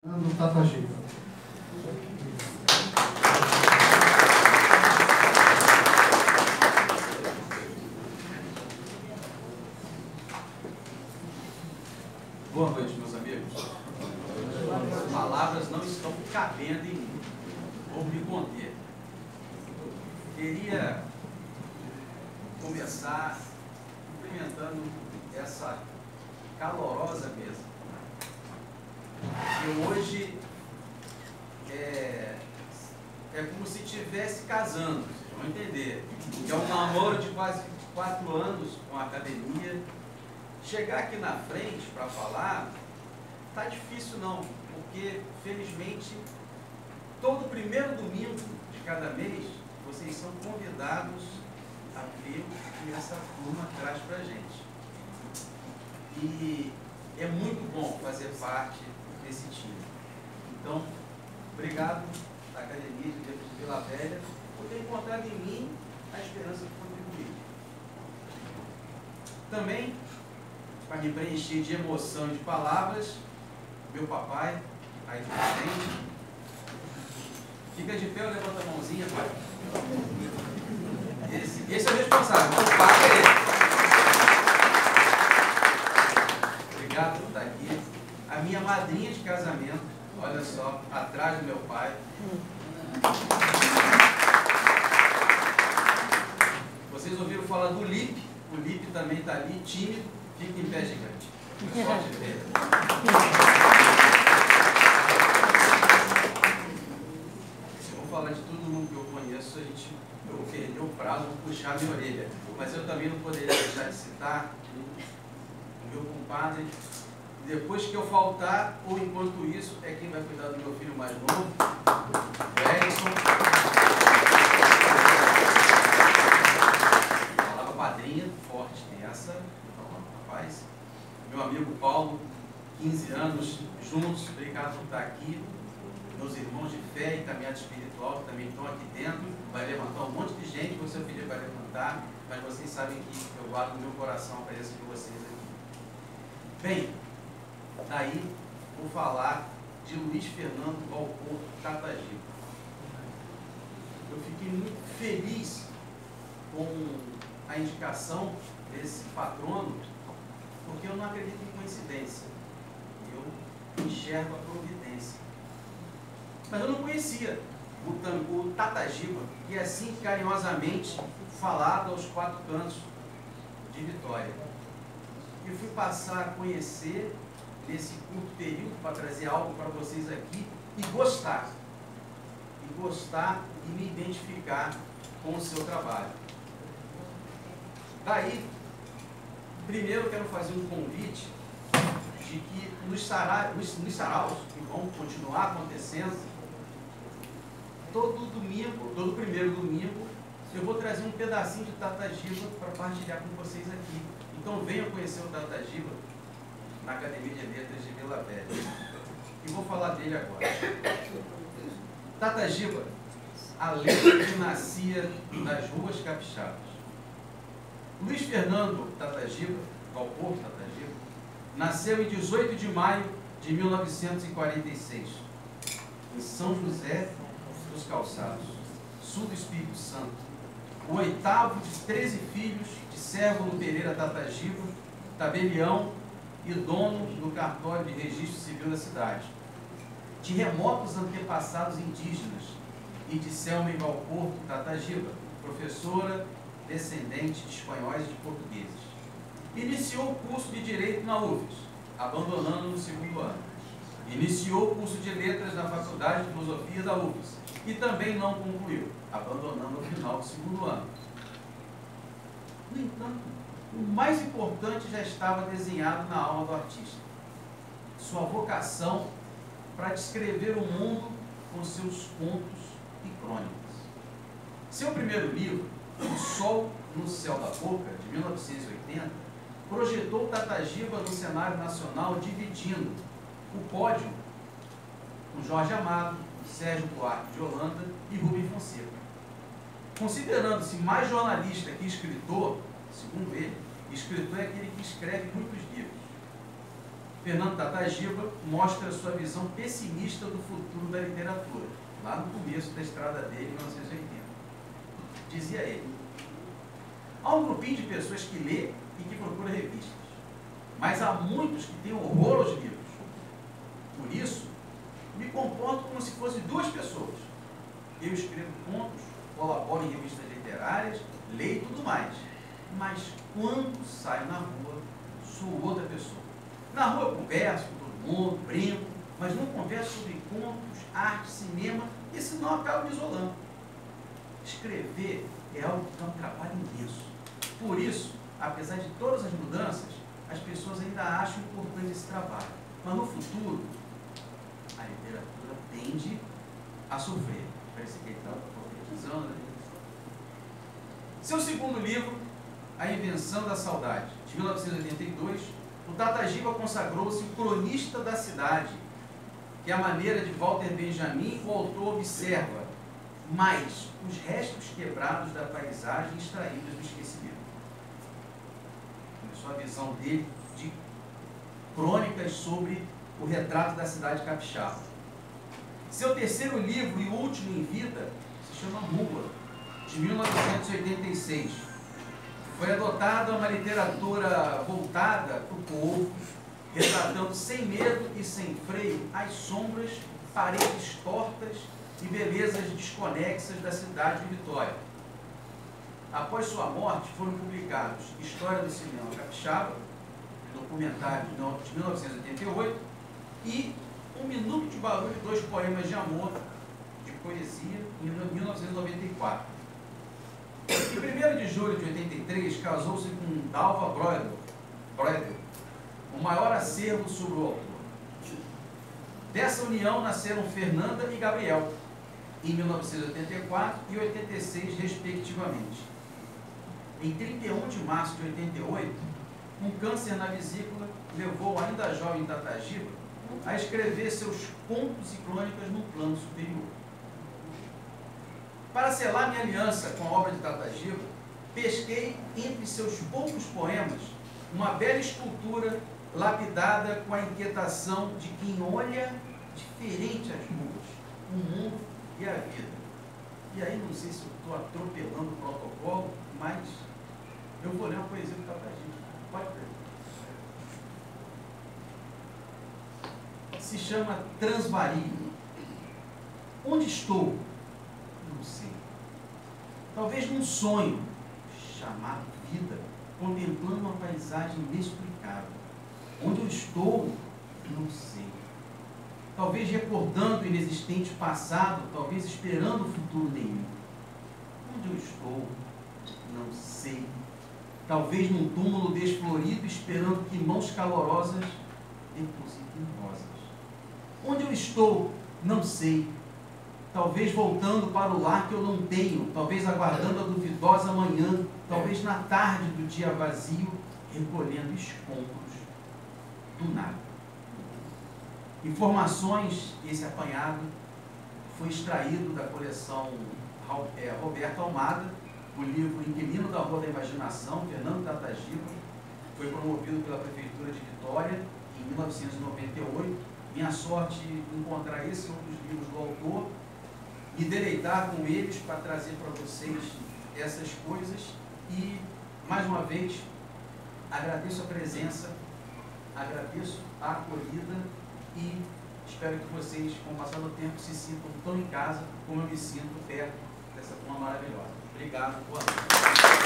No Tatagiba. Boa noite, meus amigos. As palavras não estão cabendo em mim. Vou me conter. Queria começar cumprimentando essa calorosa mesa. E hoje é como se estivesse casando, vocês vão entender. É um namoro de quase 4 anos com a academia. Chegar aqui na frente para falar, tá difícil não, porque felizmente todo primeiro domingo de cada mês vocês são convidados a ver o que essa turma traz para a gente. E é muito bom fazer parte desse time. Então, obrigado à Academia de Letras de Vila Velha por ter encontrado em mim a esperança de contribuir. Também, para me preencher de emoção e de palavras, meu papai, aí de frente. Fica de pé ou levanta a mãozinha, pai? Esse é o responsável, o pai é ele. Obrigado por estar aqui. A minha madrinha de casamento, olha só, atrás do meu pai. Vocês ouviram falar do Lipe? O Lipe também está ali, tímido, fica em pé gigante. Sorte dele. Se eu vou falar de todo mundo que eu conheço, eu vou perder o prazo, vou puxar a minha orelha. Mas eu também não poderia deixar de citar o meu compadre. Depois que eu faltar, ou enquanto isso, é quem vai cuidar do meu filho mais novo, o Edson. Palavra padrinha, forte tem essa. Então, rapaz. Meu amigo Paulo, 15 anos juntos, obrigado por estar aqui. Meus irmãos de fé e caminhada espiritual que também estão aqui dentro. Vai levantar um monte de gente, você filho vai levantar, mas vocês sabem que eu guardo no meu coração a presença de vocês aqui. Bem, daí vou falar de Luiz Fernando Valporto Tatagiba. Eu fiquei muito feliz com a indicação desse patrono, porque eu não acredito em coincidência. Eu enxergo a providência. Mas eu não conhecia o Tatagiba, que é assim carinhosamente falado aos 4 cantos de Vitória. E fui passar a conhecer nesse curto período para trazer algo para vocês aqui e gostar. E gostar e me identificar com o seu trabalho. Daí, primeiro quero fazer um convite de que nos saraus que vão continuar acontecendo, todo primeiro domingo, eu vou trazer um pedacinho de Tatagiba para partilhar com vocês aqui. Então venham conhecer o Tatagiba na Academia de Letras de Vila Velha. E vou falar dele agora. Tatagiba, a lenda que nascia nas ruas capixabas. Luiz Fernando Tatagiba, Valporto Tatagiba, nasceu em 18 de maio de 1946, em São José dos Calçados, sul do Espírito Santo, o 8º de 13 filhos de Sérvulo Pereira Tatagiba, tabelião e dono do cartório de registro civil da cidade, de remotos antepassados indígenas, e de Selma e Valporto Tatagiba, professora descendente de espanhóis e de portugueses. Iniciou o curso de Direito na UFES, abandonando no 2º ano. Iniciou o curso de Letras na Faculdade de Filosofia da UFES e também não concluiu, abandonando no final do 2º ano. No entanto, o mais importante já estava desenhado na alma do artista. Sua vocação para descrever o mundo com seus contos e crônicas. Seu primeiro livro, O Sol no Céu da Boca, de 1980, projetou Tatagiba no cenário nacional, dividindo o pódio com Jorge Amado, Sérgio Buarque de Holanda e Rubem Fonseca. Considerando-se mais jornalista que escritor, segundo ele, escritor é aquele que escreve muitos livros. Fernando Tatagiba mostra sua visão pessimista do futuro da literatura, lá no começo da estrada dele, em 1980. Dizia ele: há um grupinho de pessoas que lê e que procura revistas, mas há muitos que têm horror aos livros. Por isso, me comporto como se fossem duas pessoas. Eu escrevo contos, colaboro em revistas literárias, leio e tudo mais. Mas quando saio na rua, sou outra pessoa. Na rua eu converso com todo mundo, brinco, mas não converso sobre contos, arte, cinema, e senão acabo me isolando. Escrever é algo que é um trabalho imenso. Por isso, apesar de todas as mudanças, as pessoas ainda acham importante esse trabalho. Mas no futuro, a literatura tende a sofrer. Parece que ele está profetizando, né? Seu segundo livro, A Invenção da Saudade, de 1982, o Tatagiba consagrou-se cronista da cidade, que à maneira de Walter Benjamin, o autor observa mais os restos quebrados da paisagem extraídos do esquecimento. Começou a visão dele de crônicas sobre o retrato da cidade capixaba. Seu terceiro livro e último em vida se chama Mula, de 1986. Foi adotado uma literatura voltada para o povo, retratando sem medo e sem freio as sombras, paredes tortas e belezas desconexas da cidade de Vitória. Após sua morte, foram publicados História do Cinema Capixaba, documentário de 1988, e Um Minuto de Barulho e 2 Poemas de Amor, de poesia, em 1994. Em 1º de julho de 83, casou-se com Dalva Broedel, o maior acervo sobre o autor. Dessa união nasceram Fernanda e Gabriel, em 1984 e 86, respectivamente. Em 31 de março de 88, um câncer na vesícula levou o ainda jovem Tatagiba a escrever seus contos e crônicas no plano superior. Para selar minha aliança com a obra de Tatagiba, pesquei entre seus poucos poemas uma bela escultura lapidada com a inquietação de quem olha diferente as ruas, o mundo e a vida. E aí, não sei se eu estou atropelando o protocolo, mas eu vou ler uma poesia do Tatagiba. Pode ver. Se chama Transvario. Onde estou? Não sei. Talvez num sonho chamado vida, contemplando uma paisagem inexplicável. Onde eu estou? Não sei. Talvez recordando o inexistente passado, talvez esperando o futuro nenhum. Onde eu estou? Não sei. Talvez num túmulo desflorido, esperando que mãos calorosas depositem rosas. Onde eu estou? Não sei. Talvez voltando para o lar que eu não tenho, talvez aguardando a duvidosa manhã, talvez na tarde do dia vazio, recolhendo escombros do nada. Informações, esse apanhado foi extraído da coleção Roberto Almada, o livro Inquilino da Rua da Imaginação, Fernando Tatagiba, foi promovido pela Prefeitura de Vitória em 1998. Minha sorte encontrar esse e outros livros do autor, me deleitar com eles para trazer para vocês essas coisas e, mais uma vez, agradeço a presença, agradeço a acolhida e espero que vocês, com o passar do tempo, se sintam tão em casa como eu me sinto perto dessa turma maravilhosa. Obrigado, boa noite.